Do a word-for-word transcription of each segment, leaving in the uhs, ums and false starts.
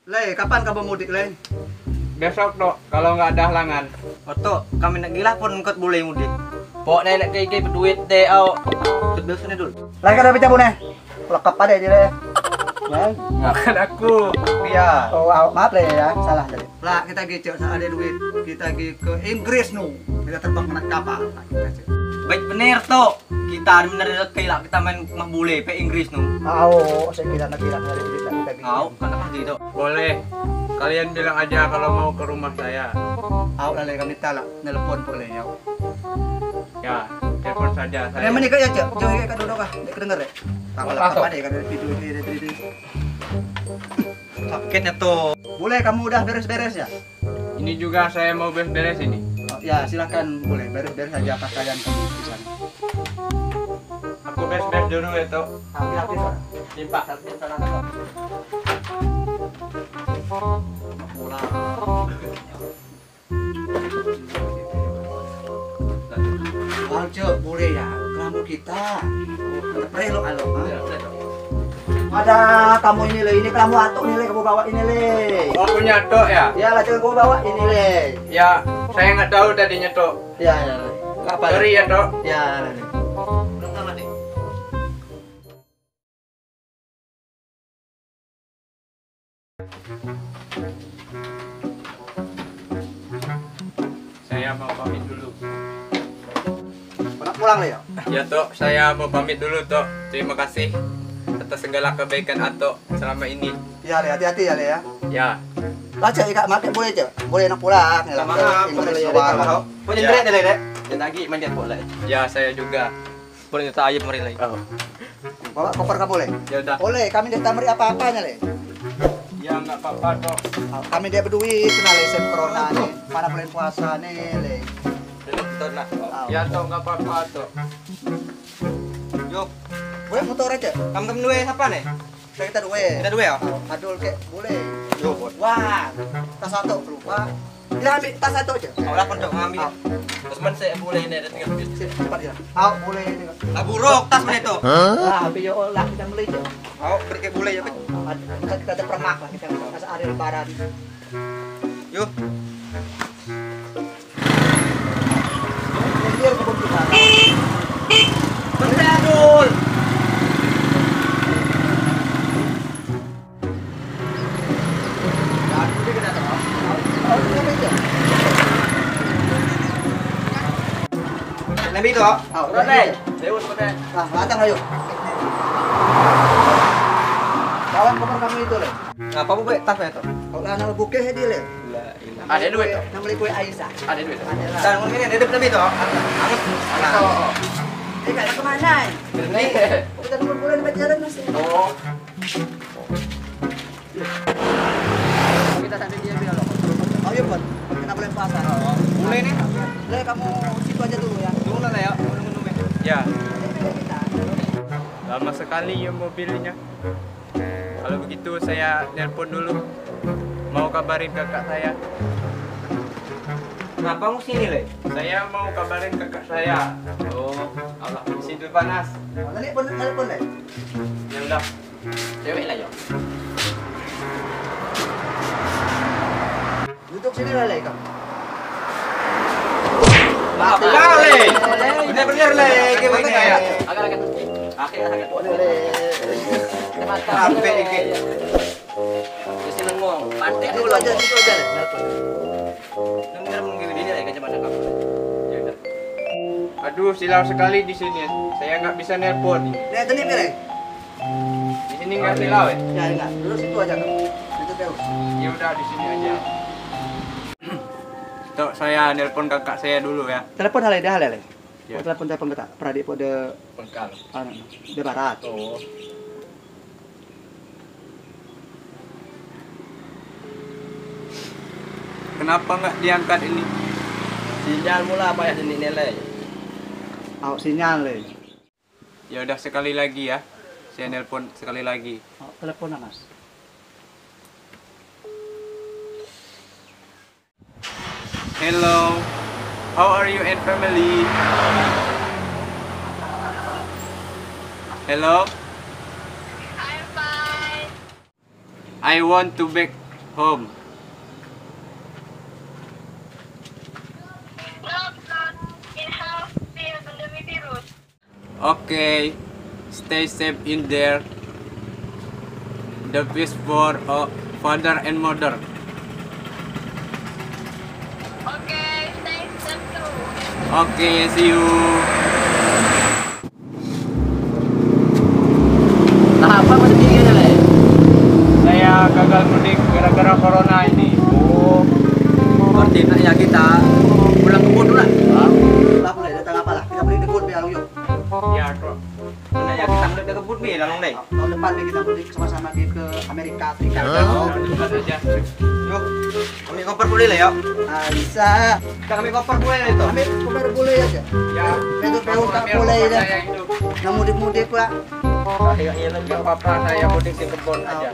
Le, kapan kamu mudik, Le? Besok, Tok, kalau nggak ada halangan. Oto, kami nak gila pun engkau boleh mudik. Pok nenek kayak kayak berduit deh, au. Betul sini dulu. Lagi ada bicara bune. Kalau kapan deh, Le? Ya. Makan aku. Iya. Oh, maaf Le ya, salah tadi. Lah, kita gitu, ada duit. Kita pergi ke Inggris nu. Kita terbang naik kapal. Baik bener toh. Kita ada bener kayak kita main mah bule pe Inggris nu. Oh, saya kira nak kira dari duit kita gitu. Au, kan apa gitu. Boleh. Kalian bilang aja kalau mau ke rumah saya. Au lah Le, kami talak nelpon boleh ya. Ya, telepon saja saya. Ada mana kaya cek? Jauh ya kan duduk ah. Dek kedenger deh. Kalau Masuk. kapan deh kan dari video ini dari video. Sakitnya tuh. Boleh kamu udah beres-beres ya? Ini juga saya mau beres-beres ini. Oh, ya silakan boleh beres-beres saja pakaian kamu di sana. Aku beres-beres dulu ya, Tok. Hati-hati Pak. Simpak. Aja boleh ya, kamu kita. Perlu alo. Ada kamu ini le, ini kamu atuk ini le, kamu bawa ini le. Oh, punya Tok ya? Ya lah, coba kamu bawa ini le. Ya, saya nggak tahu tadinya, Tok. Ya ya. Apa? Sorry ya, Tok. Ya. Saya mau pamit dulu. Pernah pulang le ya? Ya, Tok, saya mau pamit dulu, Tok. Terima kasih atas segala kebaikan Atok selama ini. Ya le, hati-hati ya le ya. Ya. Lah cek ikat makan boleh cek. Boleh nak pulang ya. Maaf, Inggris boleh awal. ya. Kau Ya. jendret deh, Dek. Dan lagi main dia boleh. Ya, saya juga. Boleh kita ayam mari lagi. Oh. Bawa koper kamu le. Ya udah. Boleh, kami tidak tamri apa-apanya le. Ya, nggak apa-apa, Tok. Kami dia berduit kenal le sem corona nih. Mana bulan puasa nih le. Betul nak. Ya, Tok, nggak apa-apa, Tok. Yuk, Boleh motor aja. kamu-kamu dua siapa nih? Saya kita dua. Kita dua ya? Adul kek boleh. Yuk, Wah, tas satu lupa. Kita ambil tas satu aja. Kau lah untuk ngambil. Terus man saya boleh ini ada tinggal duit. Sip, cepat ya. Au boleh ini. Lah buruk tas mana itu? Ah, ambil yo lah kita beli aja. Mau beri ke boleh ya, Pak. Kita kita ada permak lah kita pas hari lebaran. Yuk. Biar kebun kita. Bener Dul. Dan kita kita tahu. Au kita aja. Nabi itu, oh. Au, Udah, boleh. Deus bener. Nah, datang ayo. Kawan koper kamu itu le. Apa bu, Be? Tas itu? Kau lah nama buke he dia le. Ada duit tuh. Nama kue Aisyah. Ada duit. Ada lah. Dan mungkin ada duit lebih tuh. Anget. Oh. Eh, kak kemana? Ini. Kita dulu bulan pacaran masih. Oh. Kita sampai dia bilang. Oh iya buat. Kena bulan puasa. Boleh nih. Le kamu situ aja dulu ya. Tunggu lah ya. Nunggu-nunggu. Ya, Kita. lama sekali ya mobilnya. Kalau begitu saya nelpon dulu. Mau kabarin kakak saya. Kenapa mau sini, Le? Saya mau kabarin kakak saya. Oh, Allah. Di situ panas. Nanti pun telepon le. Ya udah. Cewek lah ya. Duduk sini lah le kamu. Maaf, Le. Bener-bener, Le. Gimana Bener, ya? Le. Agak-agak. Agak-agak. Le. Sampai iki. Di sini ngomong. Pantai Situ dulu aja, situ aja le. Telepon. Bener mungkin ini lah kaca mana kamu. Ya udah. Aduh, silau sekali di sini. Saya nggak bisa nelpon. Le, tenip le. Di sini nggak silau ya? Ya enggak, duduk situ aja kamu. Itu terus. Ya udah di sini aja. Tok, saya nelpon kakak saya dulu ya. Telepon hale dah hale le. Ya. Telepon telepon kita. Pradik pada Pengkal. anu, de barat. Oh. Kenapa nggak diangkat ini? Sinyal mula apa ya sini nilai? Au sinyal le. Ya udah sekali lagi ya. Saya nelpon sekali lagi. Au telepon lah, Mas. Hello. How are you and family? Hello. I'm fine. I want to back home. Okay, stay safe in there. The best for uh, father and mother. Okay, stay safe too. Okay, see you. Nah, apa masih tinggi Le? Saya gagal mudik gara-gara corona ini. Oh. Berarti nak ya kita pulang ke Bun lah. Lah boleh datang apa lah? Kita beli debut biar yuk. Ya, bro. Nak ya kita mulai ke Bun bi dalam Le. Tahun depan nih kita mudik sama-sama di ke Amerika Serikat. Oh, depan aja. Yuk. Kami koper boleh Le yuk. Ah, bisa. Kita kami koper boleh Le itu. Kami koper boleh aja. Ya. Itu Kamu tak ambil boleh koper dah. saya itu. Yang mudik-mudik pak. Iya iya Le. Gak apa-apa, saya mudik di kebun aja.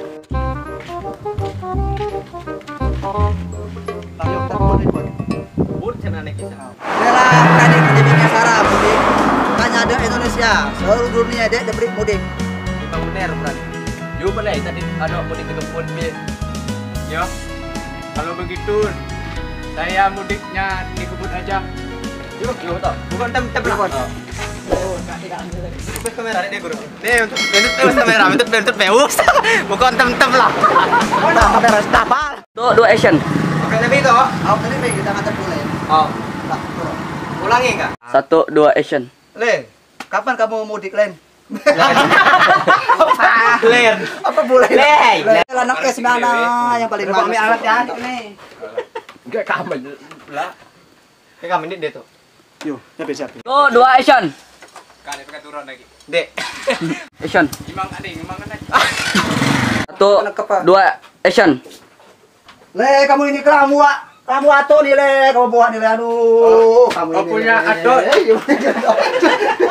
Lah yuk kita mudik Bun. Bun sana nih kita. Bela tadi kerja Sarah mudik. Tanya ada Indonesia, seluruh dunia dia ada mudik. Kita bener berarti. Yuk bener tadi ada mudik ke Bun bi. Ya. Kalau begitu, saya mudiknya di kebun aja. Yuk yuk toh. Bukan tem-tem lah. Oh, enggak tidak ambil lagi. Bes kamera nih guru. Nih untuk untuk terus kamera, untuk untuk peus. Bukan tem-tem lah. Nah, kamera stafal. Tuh dua action. Oke tapi itu. Aku tadi pengen kita ngatur boleh. Oh, Nah, turun. ulangi enggak? Satu, dua, action. Len, kapan kamu mudik Len? Len. Apa boleh? Len. Len, anaknya semana yang paling Udah, kami manis. alat ya. Nih. Enggak kamen lah. Kayak kamen ini deh tuh. Yuk, siap-siap. Tuh, dua, action. Kali pakai turun lagi. Dek. Action. Gimana ada, gimana ada. Satu, dua, action. Le, kamu ini kamu Wak. Kamu atuh nih Le, kamu bawa nih Le. Aduh, kamu Oh, ini. punya Le. atur. Eh, gimana gitu?